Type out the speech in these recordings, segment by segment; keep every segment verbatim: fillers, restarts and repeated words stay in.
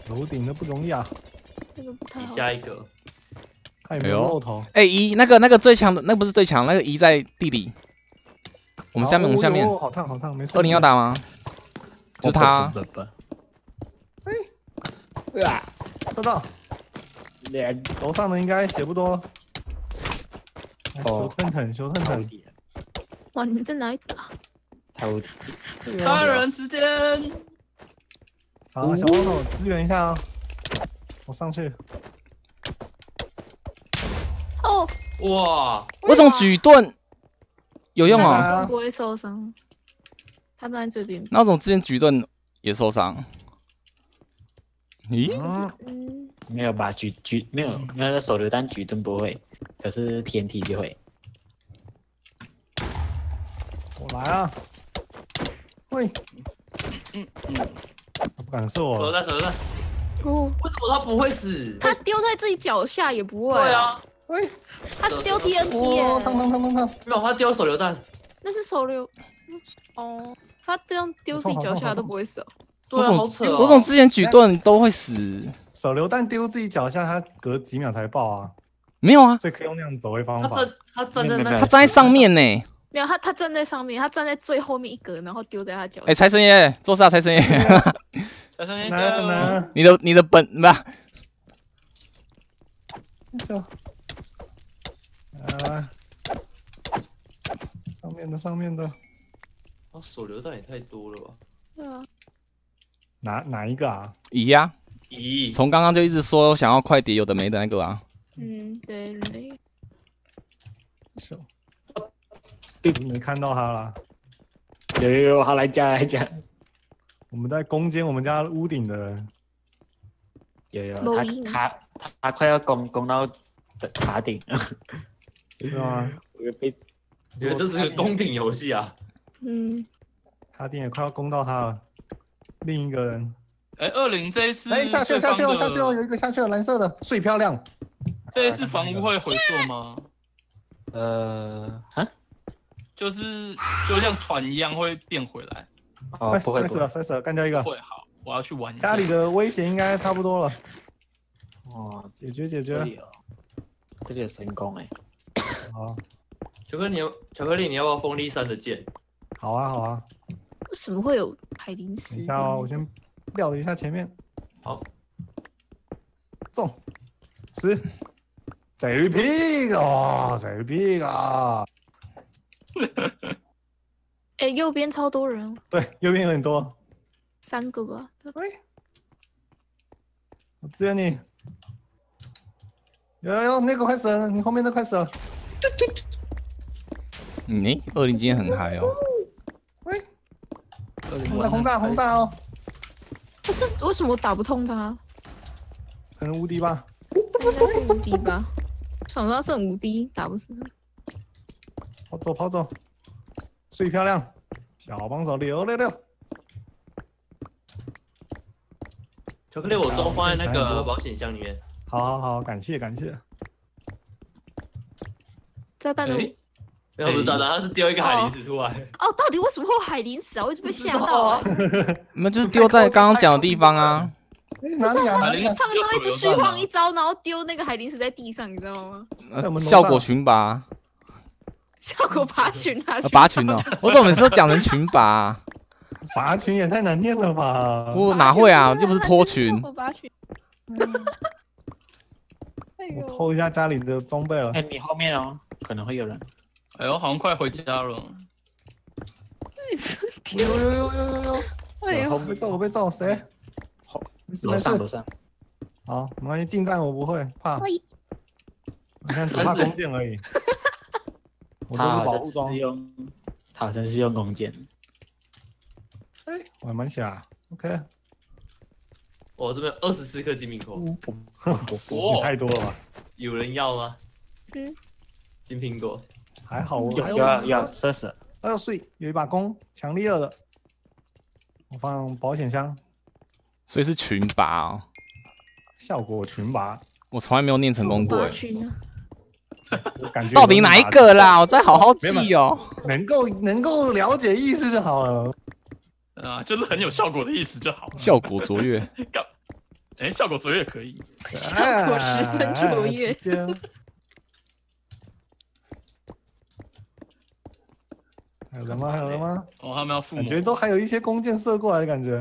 楼顶的不容易啊。 这个不太好。 下一个。 看有没有露头。 哎，一那个那个最强的，那个不是最强，那个一在地里。我们下面，我们下面。 好烫好烫，没事。 二零要打吗？就他。 哎，啊，收到。楼上的应该血不多。修腾腾，修腾腾。 哇，你们在哪里打？ 偷杀人时间。 好，小帮手支援一下啊！我上去。 哦， 哇！ 为什么举盾有用啊？ 不会受伤。他站在这边。 那我怎么之前举盾也受伤？咦？ 嗯， 没有吧？举举没有，那个手榴弹举盾不会，可是天体就会。 我来啊！喂， 嗯嗯， 他不敢射我。 手榴弹，手榴弹。 哦， 为什么他不会死？ 他丢在自己脚下也不会。 对啊。 喂， 他是丢 T N T 耶。 哦，烫烫烫烫烫。 没有，他丢手榴弹。 那是手榴。哦，他这样丢自己脚下都不会死。 对啊，好扯哦。 我怎么之前举盾都会死？ 手榴弹丢自己脚下，他隔几秒才爆啊？ 没有啊， 所以可以用那样走位方法。 他站，他站在那， 他站在上面呢。 没有，他他站在上面，他站在最后面一格，然后丢在他脚下。 哎，财神爷，做事啊，财神爷。 财神爷， 来来， 你的你的本不。 走。来，上面的上面的。 哦，手榴弹也太多了吧？ 对啊。 哪哪一个啊？ 乙呀。 乙。 从刚刚就一直说想要快碟，有的没的那个啊。 嗯，对对。 手。对，没看到他了。 有有有，好来加来加。 我们在攻坚我们家屋顶的人。 有有，他他他他快要攻攻到塔顶了。 对啊， 我被， 觉得这是个攻顶游戏啊。 嗯。 塔顶也快要攻到他了。另一个人。 哎，二零这一次。 哎，下去下去哦下去哦，有一个下去了，蓝色的，最漂亮。 这一次房屋会回溯吗？ 呃，啊？ 就是就像船一样会变回来。 哦，不会， 摔死了，摔死了，干掉一个。 会好，我要去玩一下。 家里的威胁应该差不多了。 哦， 解决解决。 这里有神功哎。 好。 巧克力，巧克力，你要不要风力山的剑？ 好啊好啊。 为什么会有海灵石？ 等一下哦，我先撂了一下前面。 好。 中。十。贼屁哦，贼屁啊！ 哎，右边超多人。 对，右边有点多。 三个吧。 喂，我支援你。有有有，那个快死了，你后面的快死了。 嗯，二零今天很嗨哦。 喂，轰炸轰炸轰炸哦！ 可是为什么我打不痛他？ 可能无敌吧。 应该是无敌吧。手上剩五滴，打不死他。 跑走跑走，最漂亮，小帮手六六六。 巧克力，我都放在那个保险箱里面。 好好好，感谢感谢。 炸弹呢？ 没有，不是炸弹，他是丢一个海灵石出来。 哦，到底为什么会有海灵石啊？我一直被吓到啊！ 那就是丢在刚刚讲的地方啊。 哪里啊？ 他们都一直虚晃一招，然后丢那个海灵石在地上，你知道吗？ 效果群拔。 效果拔群啊！ 拔群哦！我怎么每次都讲成群拔？ 拔群也太难念了吧！ 我哪会啊？又不是脱群。 拔群。 我偷一下家里的装备了。 哎，你后面哦，可能会有人。 哎呦，好像快回家了。 有有有有有有！ 哎呦， 我被揍，我被揍，谁？ 楼上楼上。 好，没关系，近战我不会怕。我现在只怕弓箭而已。我都是保护装。 用，他好像是用弓箭。 哎，我还蛮想 ，OK。 我这边二十四颗金苹果。 也太多了吧？ 有人要吗？ 嗯。 金苹果。 还好我还有有有射死。 二岁有一把弓，强力二的。我放保险箱。 所以是群拔哦。 效果群拔。 我从来没有念成功过。 我感觉到底哪一个啦？我再好好记哦。 能够能够了解意思就好了。 啊，就是很有效果的意思就好。 效果卓越。 哎，效果卓越可以。 效果十分卓越。 还有人吗？还有人吗？ 哦，他们要附魔。 感觉都还有一些弓箭射过来的感觉。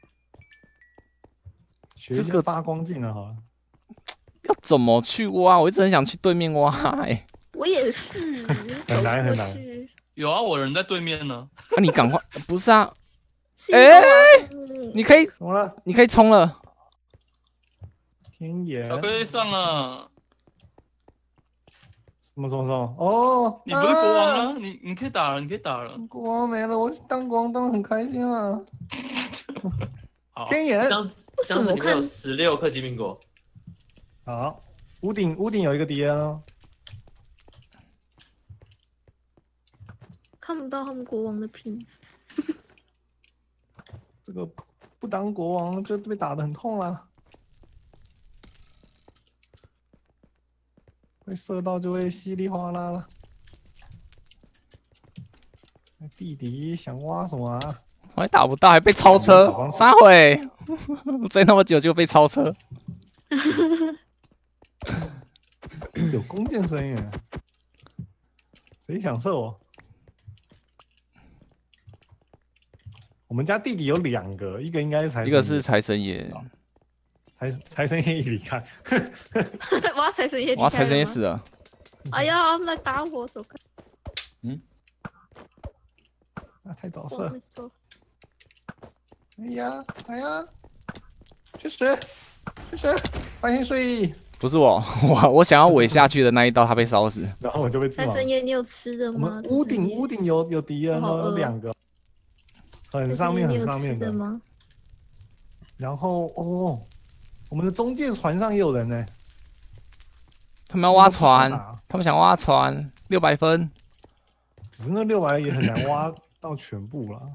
学一些发光技能好了。 要怎么去挖？我一直很想去对面挖哎。 我也是。 很难很难。 有啊，我人在对面呢。 那你赶快，不是啊？哎，你可以， 怎么了？ 你可以冲了。 天野。 巧克力上了。 什么什么什么？哦， 你不是国王啊？你你可以打了，你可以打了。 国王没了，我当国王当的很开心啊。天野， 这样这样子你们有十六颗金苹果。 好，屋顶屋顶有一个敌人哦。 看不到他们国王的屏。 这个不当国王就被打得很痛啦。会射到就会稀里哗啦了。弟弟想挖什么啊？ 我还打不到，还被超车，撒回，追那么久就被超车。 有弓箭声音，谁想射我？我们家弟弟有两个，一个应该是财神爷， 一个是财神爷， 财财神爷一离开， 哇，财神爷， 哇，财神爷死了。 哎呀，他们来打我，走开！ 嗯，啊，太早射。哎呀，哎呀，去死，去死，翻天睡意。 不是我，我我想要尾下去的那一刀，他被烧死， 然后我就被自财神爷，你有吃的吗？ 我们屋顶屋顶有有敌人哦，有两个，很上面很上面的吗？ 然后哦，我们的中介船上也有人呢。 他们要挖船，他们想挖船，六百分。 只是那六百也很难挖到全部了。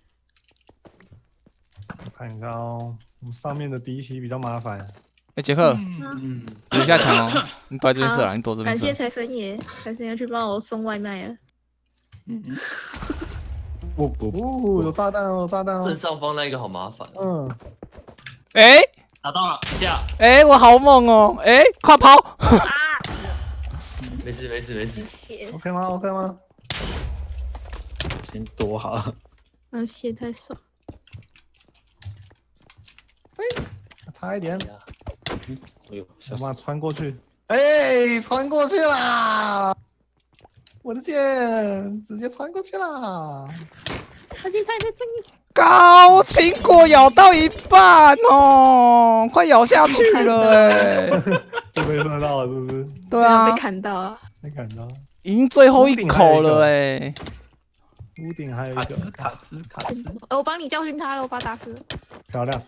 我看一下哦，我们上面的敌袭比较麻烦。 哎，杰克， 嗯， 等一下抢哦，你躲在这边射啦，你躲这边射。 感谢财神爷，财神爷去帮我送外卖了。 嗯嗯。 哦哦，有炸弹哦，炸弹哦。 正上方那一个好麻烦。 嗯。 哎， 打到了，一下。 哎，我好猛哦！哎，快跑！ 啊！ 没事没事没事。 OK 吗 ？OK 吗？ 先躲好。 那血太少。 哎，差一点。 嗯，哎呦， 想办法穿过去。哎，穿过去啦！我的剑直接穿过去啦！ 小心，他也在穿进去。 高苹果咬到一半哦，快咬下去了哎！ 就被射到了，是不是？ 对啊， 被砍到啊！ 被砍到， 已经最后一口了哎！ 屋顶还有一个卡斯卡斯， 哎，我帮你教训他了，我把他打死了。 漂亮。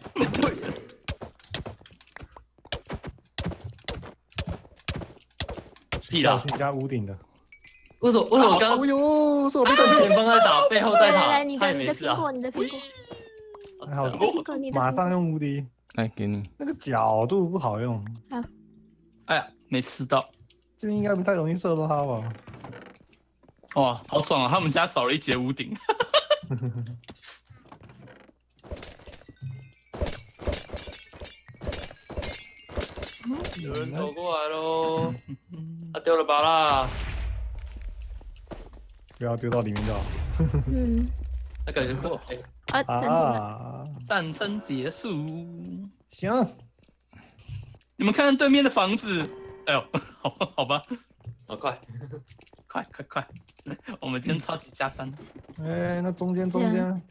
屁啦！ 教训加屋顶的。 为什么？为什么刚刚？哎呦，是我被正前方在打，背后在打， 来来，你的你的没事啊苹果，你的苹果。 还好，马上用无敌。 来给你。 那个角度不好用。 好。 哎呀，没吃到。 这边应该不太容易射到他吧？ 哇，好爽啊！他们家少了一节屋顶。 有人走过来喽！他丢了吧啦！ 不要丢到里面就好。 嗯。 他感觉过哎。啊！ 啊！ 战争结束。 行。 你们看对面的房子。哎呦，好好吧。 好快， 快快快！我们今天超级加班。 哎，那中间中间。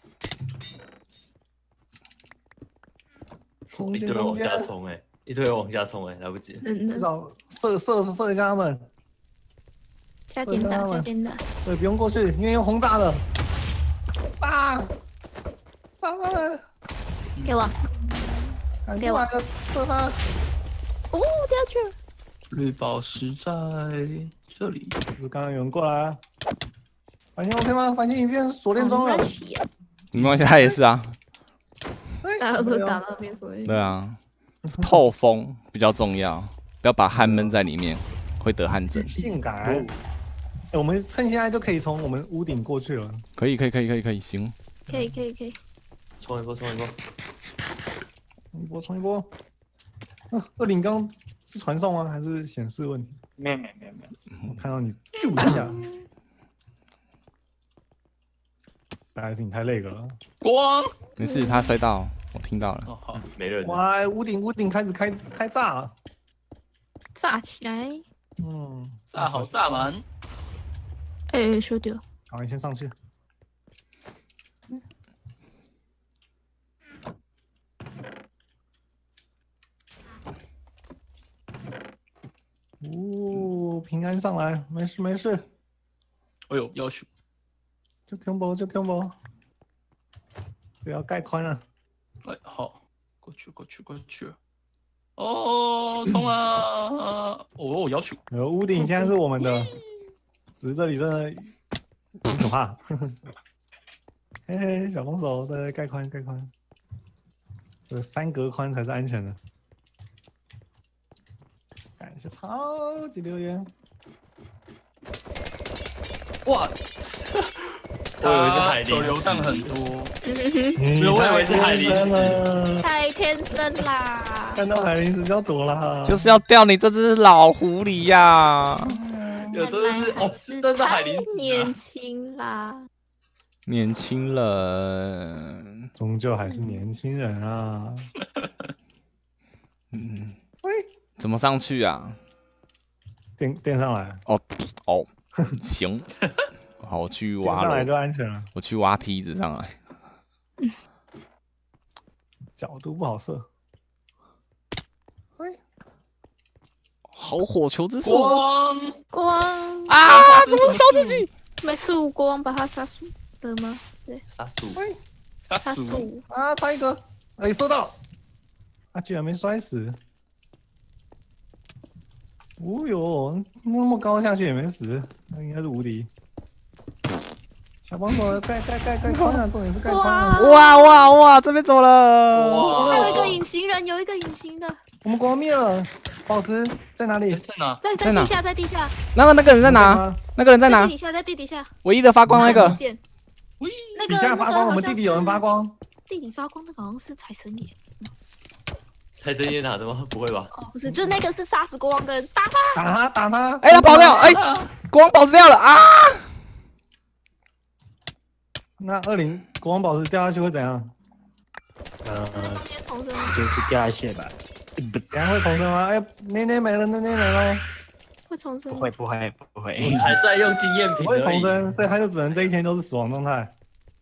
一堆人往下冲哎，一堆人往下冲哎，来不及。 至少射射射一下他们。 加点打，加点打。 对，不用过去，因为用轰炸的。炸！炸他们！ 给我。 给我。射他！ 哦，掉下去了。 绿宝石在这里。 是不是刚刚有人过来啊？反星 OK 吗？反星影片锁链中了。 没关系，他也是啊。 大家都打到边锁链。 对啊，透风比较重要，不要把汗闷在里面，会得汗疹。 性感。我们趁现在就可以从我们屋顶过去了。 可以，可以，可以，可以，可以，行。 可以，可以，可以。 冲一波，冲一波。 冲一波，冲一波。啊，二零刚是传送吗？还是显示问题？ 没有没有没有没有， 我看到你咻一下，大概是你太累了。 光， 没事，他摔到，我听到了。 哦好， 没人。 哇，屋顶屋顶开始开开炸了。 炸起来！ 嗯， 炸好炸满。 哎，收掉。 好，你先上去。哦，平安上来，没事没事， 哎呦，要求。 就 combo 就 combo， 只要盖宽了。 哎，好，过去过去过去。哦，冲啊！哦，要求。 呃，屋顶现在是我们的，只是这里真的很可怕。嘿嘿，小帮手，对，盖宽盖宽，这三格宽才是安全的。感谢超级留言。 哇！ 我以为是海手狸， 榴弹很多。 你我以为是海太狸天真了， 太天真啦！ 看到海灵子就要躲啦。 就是要钓你这只老狐狸呀！ 有真的是哦，是真的海狸死啊年轻啦。 年轻人， 终究还是年轻人啊。 嗯， 喂， 怎么上去啊？ 垫垫上来， 哦哦，行，好，我去挖垫上来就了， 安全了。 我去挖梯子上来。 角度不好射。喂， 好火球之术光光啊！怎么烧自己？ 没事，国王把他杀死了吗？对， 杀鼠。 杀杀死死。 啊，差一个，哎，收到，他居然没摔死。哦哟，那么高下去也没死，那应该是无敌。小帮手盖盖盖盖宽啊，重点是盖宽啊。 哇哇哇！这边走了。 哇还有一个隐形人，有一个隐形的， 我们国王灭了，宝石在哪里？ 在哪？ 在在哪在地下，在地下， 那个那个人在哪？ 吗？ 那个人在哪在地？底下，在地底下。 唯一的发光那个看不。见喂， 那个底下发光，我们地底有人发，光。 那个好像是地底发光，那个好像是财神爷。 财神爷打的吗？不会吧？ 哦，不是，就那个是杀死国王的人，打他！ 打他，打他！ 哎，他跑掉！哎，国王宝石掉了啊！ 那二零国王宝石掉下去会怎样？ 呃， 中间重生。 就是掉下去吧。不， 等下会重生吗？哎，内内没了，内内没了， 会重生吗？ 不会不会不会。 我还在用经验不会品而已。 重生，所以他就只能这一天都是死亡状态。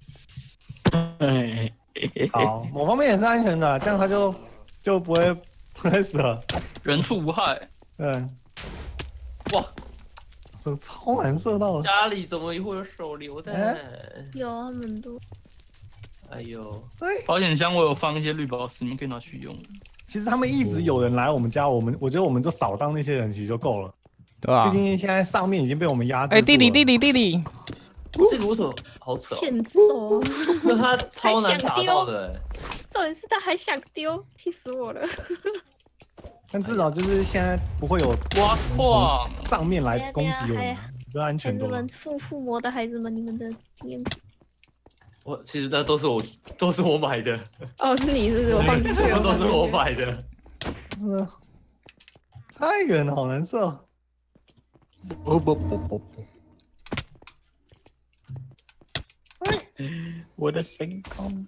好，某方面也是安全的，这样他就就不会不会死了。 人畜无害。 对， 哇， 这超难射到的。 家里怎么会有手榴弹？ 有他们都哎呦， 保险箱我有放一些绿宝石，你们可以拿去用。 其实他们一直有人来我们家，我们我觉得我们就扫荡那些人其实就够了。 对吧毕？竟现在上面已经被我们压制。 哎，弟弟弟，弟弟弟， 这个为什么好扯哦？ 欠揍， 那他超难打到的欸。 重点是他还想丢，气死我了！ 但至少就是现在不会有挖矿， 上面来攻击我们，比较安孩全多了子们，。附附魔的孩子们，你们的经验我其实那都是我都是我买的， 哦，是你是不是？我放进去了， 全部都是我放进去了。 买的。 真的太远了，好难受。 不不不不不，我的神功。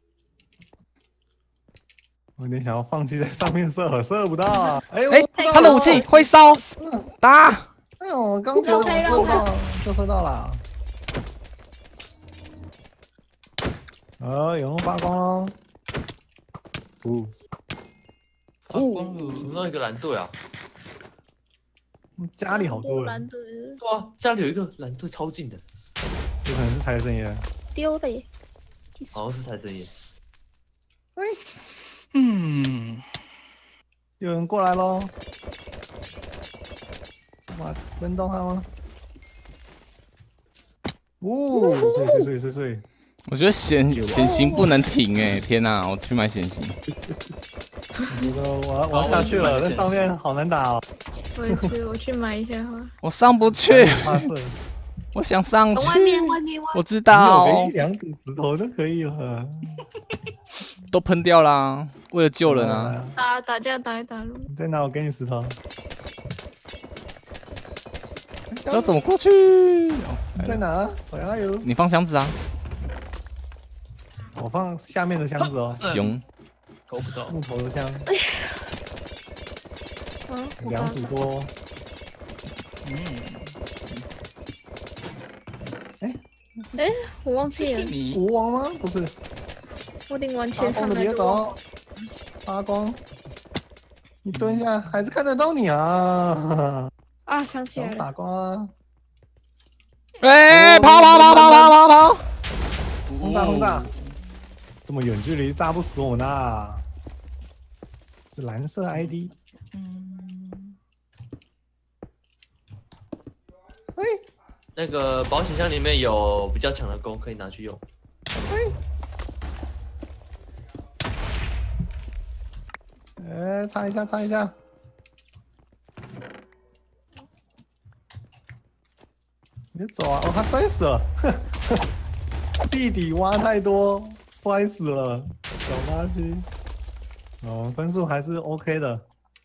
我有点想要放弃在上面射，射不到啊。哎呦， 哎，他的武器会烧，打！ 哎呦，我刚觉得我射不到，就射到了。呃，有人发光喽。 不， 发光了，怎么那一个蓝队啊？ 家里好多人， 蓝队对啊，家里有一个蓝队超近的， 有可能是财神爷。 丢了耶！气死好像是财神爷。 哎， 嗯， 有人过来喽。哇，轮到他吗？哦，碎碎碎碎碎。 我觉得显显形不能停哎！天哪，我去买显形。 我觉得我要我要下去了，那上面好难打哦。 我也是，我去买一下哈。 我上不去， 发射， 我想上去。 从外面，外面，外我知你有道个一。两组石头就可以了。 都喷掉啦，为了救人啊。 打打架打一打路。 你在哪？我给你石头。 要怎么过去？ 你在哪？我要有。 你放箱子啊。 我放下面的箱子哦。 熊。 够不到。 木头的箱。 嗯， 两组多。 嗯。 哎哎，我忘记了。 国王吗？不是。 我领完钱上来别走。发光。你蹲下，还是看得到你啊！ 啊，想起来了。 傻瓜！ 哎，跑跑跑跑跑跑跑！ 轰炸轰炸！这么远距离炸不死我们呐！是蓝色 I D。 嗯。 哎， 那个保险箱里面有比较强的弓，可以拿去用。 哎。哎，擦一下，擦一下。别走啊！哦，他摔死了，地底挖太多，摔死了，小垃圾。哦，分数还是 OK 的，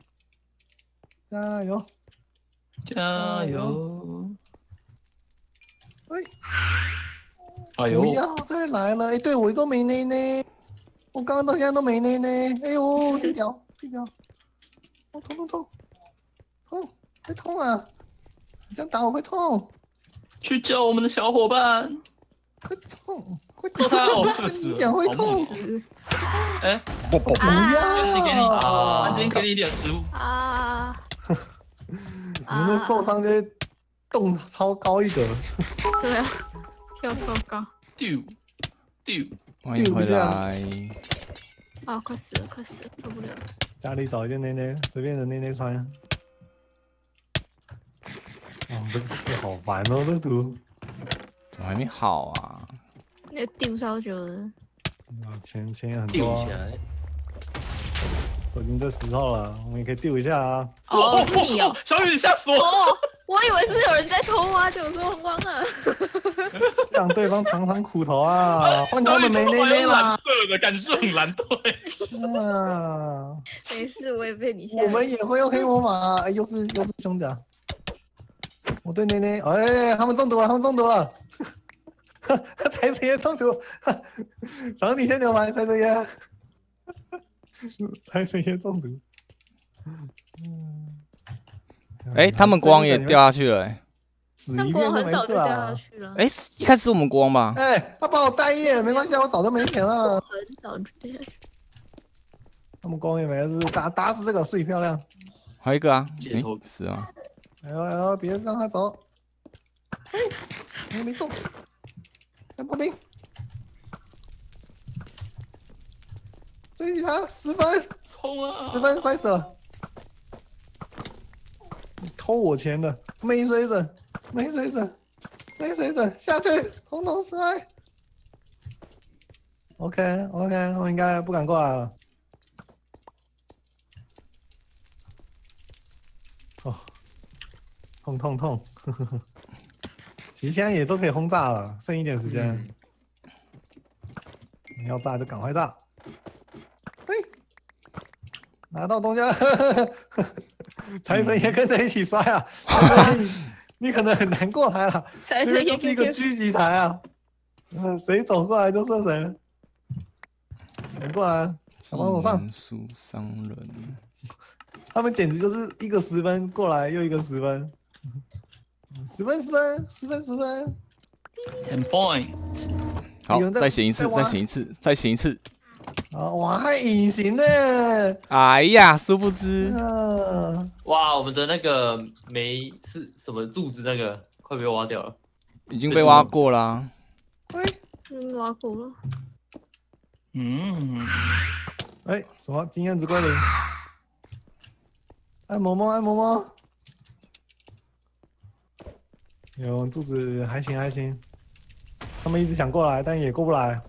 加油， 加油！ 哎， 哎呦， 不要再来了！哎，对我都没内内，我刚刚到现在都没内内。哎呦，地表，地表，哦，痛痛痛，痛，会痛啊！你这样打我会痛。 去救我们的小伙伴！ 会痛，会痛！他哦，射死你讲会痛。 哎， 不不不要！ 安静给你啊，安静给你一点食物啊！ 你那受伤就会动超高一格。 对啊，跳超高。 丢丢， 欢迎回来。 啊，快死了，快死了，受不了。 家里找一件内内，随便的内内穿。哦，这这好烦哦，这图。 怎么还没好啊？ 那丢超久了。 啊，钱钱很丢多。 起来。 都已经这时候了，我们也可以丢一下啊。 哦，是你哦， 小雨，你吓死我！ 哦，我以为是有人在偷啊，就说慌了。 让对方尝尝苦头啊！换他们没内内啦。 蓝色的感觉就很蓝队。 啊， 没事，我也被你吓。 我们也会用黑魔法，哎，又是又是胸甲。我对内内，哎，他们中毒了，他们中毒了。财神爷中毒，赏你先牛排，财神爷。财神爷中毒。 哎，他们国王也掉下去了，哎。 死一遍就没事了。 哎，一开始是我们国王吧？ 哎，他把我待业，没关系，我早就没钱了。 很早就掉下去。 他们国王也没了，是不是？打打死这个睡漂亮。 还有一个啊， 解脱死啊！ 哎呦哎呦，别让他走。哎，我没中。来破冰。追击他，十分， 冲啊！ 十分摔死了。偷我钱的，没水准，没水准，没水准，下去，统统摔。OK OK， 我应该不敢过来了。哦，痛痛痛！其实现在也都可以轰炸了，剩一点时间。嗯、你要炸就赶快炸。嘿，拿到东家，财神爷跟着一起摔啊！你, 你可能很难过来了， 财神爷是一个狙击台啊，嗯，谁走过来就射谁。你过来，小帮手上。 树商人， 他们简直就是一个十分过来又一个十分，十分十分十分十分 ，ten point。 好，再选一次，再选一次，再选一次。 啊！哇，还隐形呢！ 哎呀，殊不知， 啊、 哇，我们的那个煤是什么柱子？那个快被挖掉了， 已经被挖过啦。 喂， 嗯，挖过了。 嗯， 哎，什么经验值归零？按摩摸，按摩摸。有柱子还行还行，他们一直想过来，但也过不来。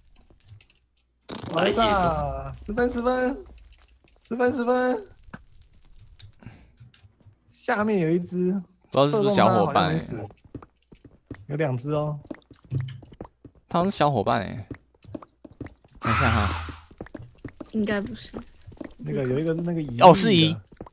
来吧，十分十分，十分十分。下面有一只， 不知道是不是小伙伴、 欸，有两只哦。 他们是小伙伴哎、欸，看一下哈。 应该不是。 那个有一个是那个乙哦是乙。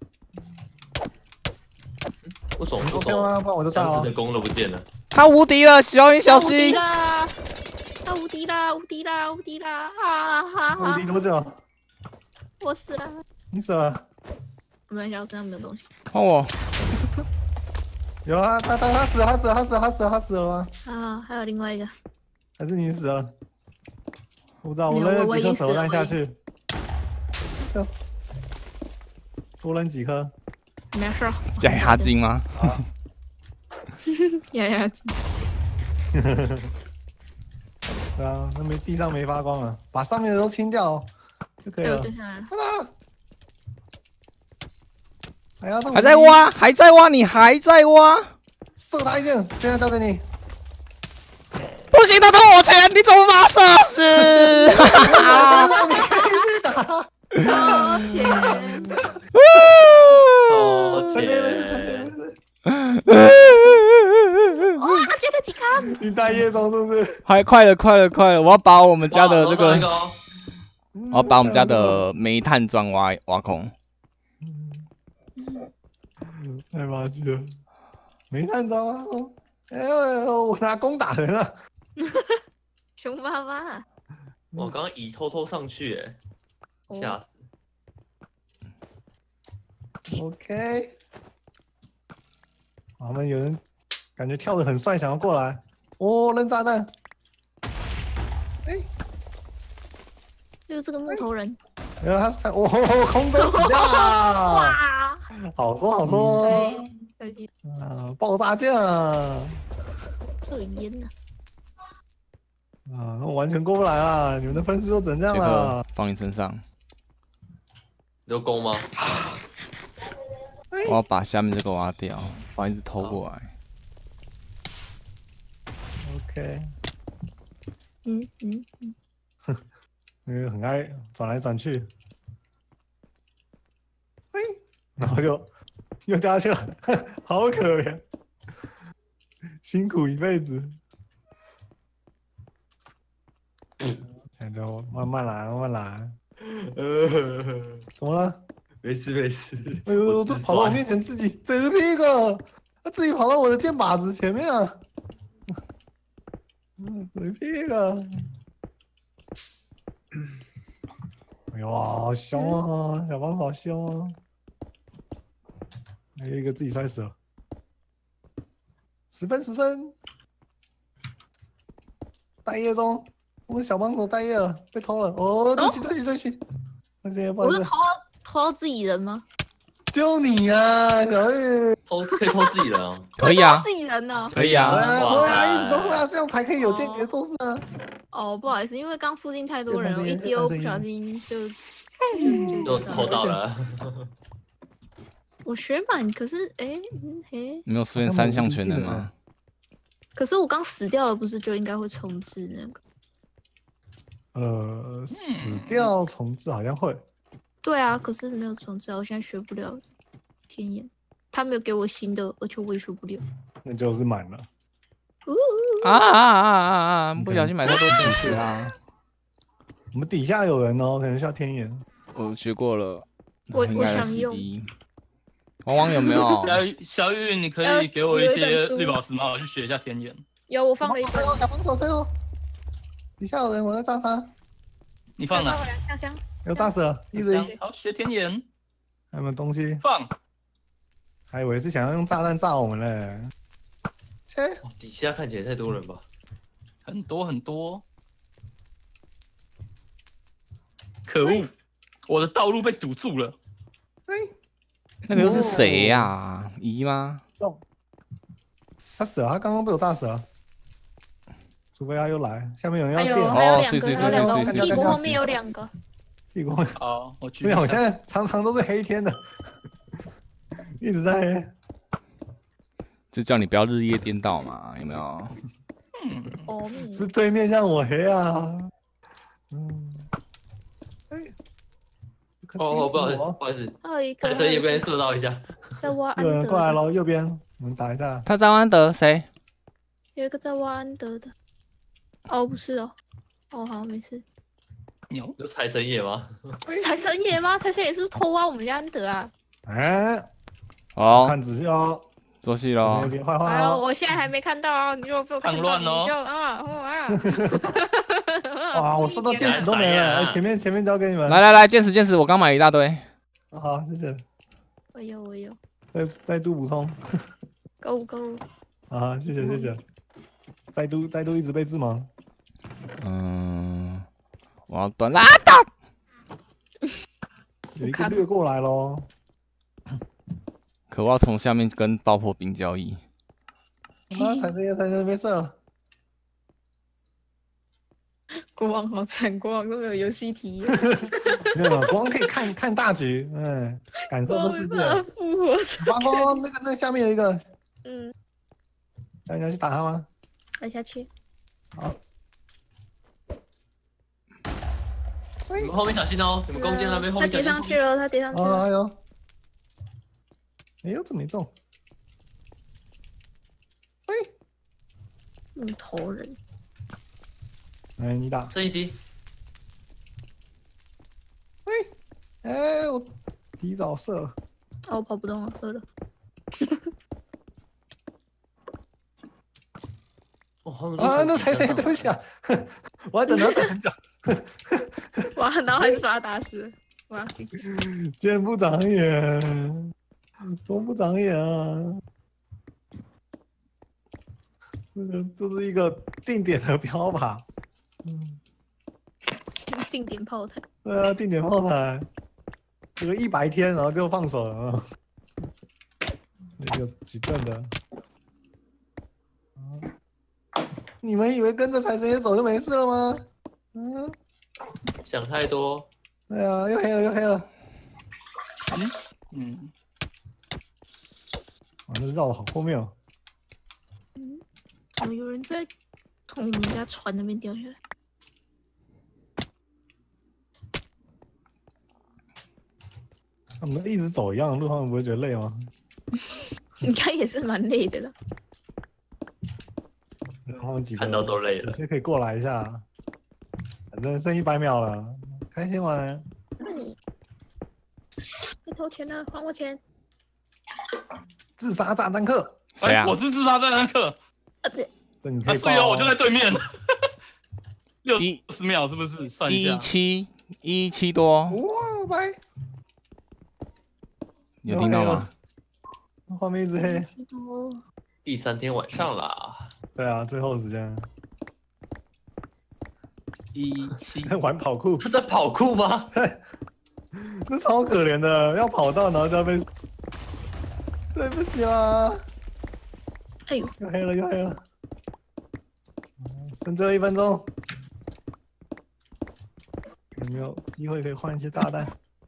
不爽不 OK 吗？不然我就炸了箱子的。功都不见了。 他无敌了，小雨小他无敌心！ 啦！他无敌啦！无敌啦！无敌啦！啊哈哈！ 无敌多久？ 我死了。 你死了？ 没关系，我身上没有东西。 换我。 有啊，他他他死了，他死了，他死了，他死了，他死了吗？ 啊，还有另外一个。 还是你死了？我不知道， 没有我扔了几颗我已经死了手弹下去。行，多扔几颗。 没事。 加押金吗？ 啊。 压压惊。 对啊，那没地上没发光了，把上面的都清掉就可以哎，我了。 掉下来了。 看到。哎呀， 还在挖，还在挖，你还在挖。 射他一箭，现在交给你。 不行，他偷我钱，你怎么把他射死？ 抱歉。 哦， 陈杰没事，陈杰没事。 哇，接了几颗？ 你待业中是不是？ 还快了，快了，快了！我要把我们家的这个， 个我要把我们家的煤炭砖挖挖空。 太霸气了，煤炭砖挖空。哎呦，我拿弓打人了。 熊爸爸。 我刚刚乙偷偷上去，哎，吓死。 OK， 我们有人感觉跳得很帅，想要过来。哦，扔炸弹！哎， 就是这个木头人。 没有，他是哦，空中死掉了！ 哇， 好说好说。 对，再见。 啊，爆炸酱！啊， 这有烟呢。 我完全过不来了，你们的分数都怎样了？ 放你身上。 有弓吗？ 我要把下面这个挖掉，把一直偷过来。 OK。 嗯嗯嗯。 哼，那个很爱转来转去。嘿，然后就又掉下去了，好可怜，辛苦一辈子。现在就慢慢来，慢慢来。呃，怎么了？ 没事没事。 哎呦，这跑到我面前自己贼屁个，他自己跑到我的箭靶子前面啊！嗯，贼屁个。哎呦，好凶啊！小帮手好凶啊！还有一个自己摔死了，十分十分。待业中，我们小帮手待业了，被偷了。哦，对不起对不起对不起，那些不好意思。 我是偷到偷到自己人吗？ 就你呀，小玉。 偷可以偷自己人啊？ 可以啊， 自己人呢？ 可以啊。 会啊，一直都会啊，这样才可以有间谍做事啊。 哦，不好意思，因为刚附近太多人，我一丢不小心就就就偷到了。 我学满，可是哎嘿， 没有出现三项全能吗？ 可是我刚死掉了，不是就应该会重置那个？ 呃，死掉重置好像会。 对啊，可是没有重置啊，我现在学不了天眼，他没有给我新的，而且我也学不了。 那就是满了。 呜啊啊啊啊啊！不小心买太多进去啊！ 我们底下有人哦，可能需要天眼。 我学过了， 我应该来我想用。 洗涤王王有没有？ 小雨，小雨，你可以给我一些绿宝石吗？我去学一下天眼。 有，我放了一个。 小帮手，快哦！底下有人，我在炸他。 你放哪？ 香香。 有炸死了，一直一。 好，学天眼。 还有没有东西？ 放。 还以为是想要用炸弹炸我们嘞。切！ 底下看起来太多人吧？ 很多很多。可恶！我的道路被堵住了。 哎。 那个又是谁呀？姨吗？ 中。他死了，他刚刚被我炸死了。除非他又来，下面有人要电。 还有两个， 哦还有两个，屁股后面有两个。 屁股。 好，我去。 没有，我现在常常都是黑天的，一直在黑。 就叫你不要日夜颠倒嘛，有没有？ 嗯。哦。 是对面让我黑啊。嗯。哎。 哦，不好意思，不好意思。 还有一个。 在右边射到一下。 在挖安德。有人过来了， 喽，右边，我们打一下。 他在安德谁？ 有一个在挖安德的。哦，不是哦。哦，好，没事。 牛， 有财神爷吗？ 财神爷吗？财神爷是不是偷挖我们家安德啊？ 哎， 哦， 看仔细哦， 做戏有喽。 别坏坏哎呦， 哦。 我现在还没看到啊！你如果被我看到， 叛乱哦你就啊哦啊！ 哇，我收到剑齿都没了，哎，前面前面交给你们。 来来来，见识见识，我刚买了一大堆。 好，谢谢。 我有我有， 再再度补充。 购物购物。 啊，谢谢谢谢。再度再度一直被致盲。 嗯，我要断拉倒。 有一个掠过来喽。 可我要从下面跟爆破兵交易。 啊，财神爷财神爷没事了。 国王好惨，国王都没有游戏体验。 没有，国王可以看看大局，嗯，感受这世界。 复活光光那个那下面有一个， 嗯， 那你要去打他吗？ 打下去。 好。 你们后面小心哦！你们弓箭那边后他叠面小心。 上去了，他叠上去哦， 了。 还有。哎呦，怎么没中？哎， 木头人。 哎，你打。 剩一滴。 哎，哎，我提早射了。 哦，我跑不动了，喝了。 哦，他们啊，那谁谁，对不起啊，我还等他等很久。 哇，然后还是把他打死了。哇， 见不长眼，多不长眼啊！这个这是一个定点的标靶。嗯， 定点炮台。 对啊，定点炮台，这个一百天，然后就放手了。那个举盾的，你们以为跟着财神爷走就没事了吗？嗯， 想太多。 对啊，又黑了又黑了。 嗯嗯， 哇，那绕的好后面哦。 嗯，怎么有人在从我们家船那边掉下来？ 他们一直走一样的路，他们不会觉得累吗？ 应该也是蛮累的了。 他们几个看到都累有了。 些可以过来一下，反正剩一百秒了，开心玩。 嗯，被偷钱了，还我钱！ 自杀炸弹客， 哎， 谁啊我是自杀炸弹客， 啊，对， 啊， 这你可以报、 是哦，我就在对面。六一十秒是不是？算一一下， 七一七多， 哇，拜！ 有听到吗？ 画面一直黑。 多第三天晚上啦， 对啊，最后时间一七玩跑酷， 他在跑酷吗？ 这超可怜的，要跑到然后就要被。对不起啦， 哎呦， 又黑了又黑了，剩最后一分钟，有没有机会可以换一些炸弹？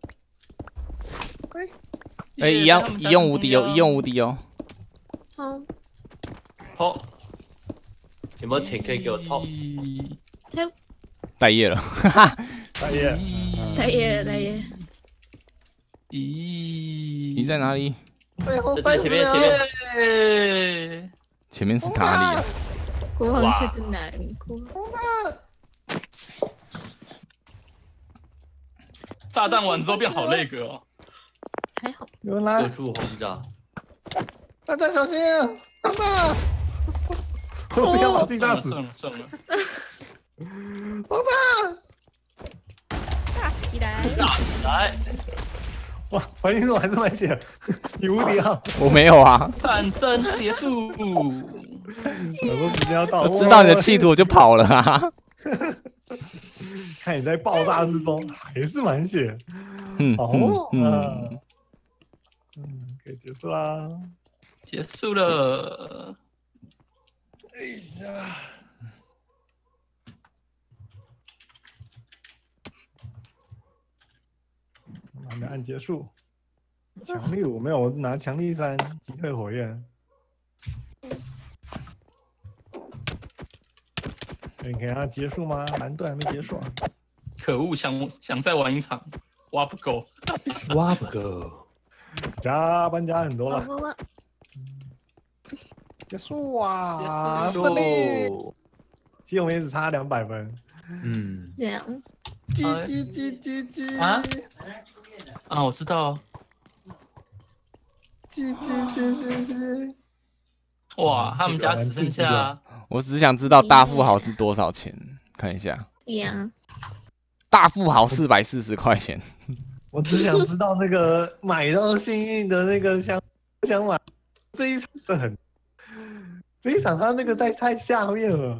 哎， 哎，一样一用无敌哦，一用无敌哦。 好， 偷，有没有钱可以给我偷？ 他待业了，哈哈。 大爷， 待业了，待业。 咦， 你在哪里？ 最后这三十秒是前面前，面哎， 前面是哪里啊？ 国王觉得难过。 炸弹完之后变好那个哦。 还好， 有人来各，处轰炸。 大家小心，长大！我是要把自己炸死， 算了算了， 红炸！ 炸起来！ 炸起来！ 哇，反应我还是蛮血，你无敌啊！ 我没有啊， 战争结束。 我说时间要到， 我知道你的企图我就跑了啊。 看你在爆炸之中还是蛮血， 嗯哦， 嗯嗯嗯， 嗯，可以结束啦。 结束了。 哎呀，还没按结束。强力五没有，我只拿强力三击退火焰。你可以让它结束吗？蓝队还没结束啊。 可恶，想想再玩一场，挖不够。 挖不够。 加班加很多了， 哇哇哇！ 结束啊！ 结束胜利！其实我们也只差两百分。 嗯， 这样， G G G G G 啊啊，我知道。 G G G G G。 哇，他们家只剩下， 我只想知道大富豪是多少钱，看一下。 呀， 大富豪四百四十块钱。 我只想知道那个买到幸运的那个想想买这一场的很，这一场他那个在太下面了，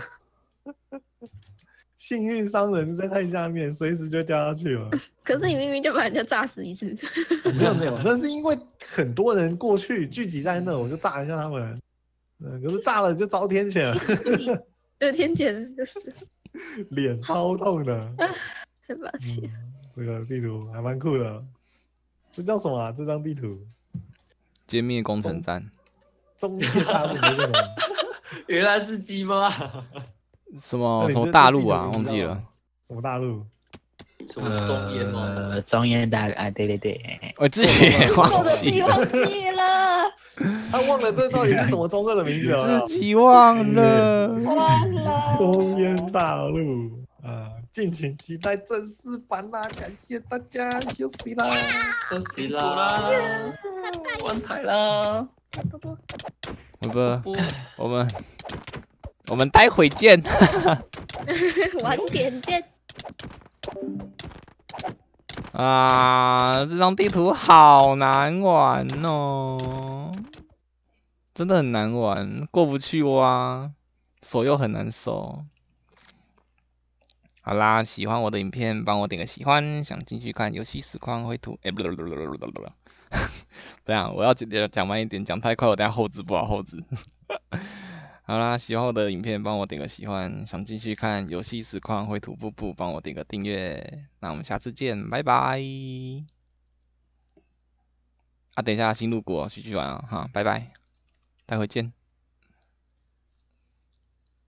幸运商人在太下面，随时就掉下去了。 可是你明明就把人家炸死一次。 没有没有，那是因为很多人过去聚集在那，我就炸一下他们。嗯，可是炸了就遭天谴了。 对，天谴就是脸超痛的。 太霸气了。 这个地图还蛮酷的，这叫什么啊？这张地图？ 歼灭工程站。 中界大陆那种。 原来是鸡吗？ 什么什么大陆啊？忘记了。 什么大陆？ 什么中烟吗？ 呃，中烟大啊，对对对。 我自己也忘记了。 忘记了。 他忘了这到底是什么中二的名字了。 自己忘了。 忘了。 中烟大陆。啊，敬请期待正式版啦！感谢大家，休息啦， 休息啦， 关台啦， 波波， 不不，我们我们待会见， 晚点见。 啊，这张地图好难玩哦，真的很难玩，过不去哇，手又很难受。好啦，喜欢我的影片，帮我点个喜欢。想进去看游戏实况绘图，哎、欸，不不不不不不不，这样我要讲讲慢一点，讲太快我等下后置不好后置。好啦，喜欢我的影片，帮我点个喜欢。想继续看游戏实况绘图步步，帮我点个订阅。那我们下次见，拜拜。啊，等一下新路谷继续玩啊，哈，拜拜，待会见。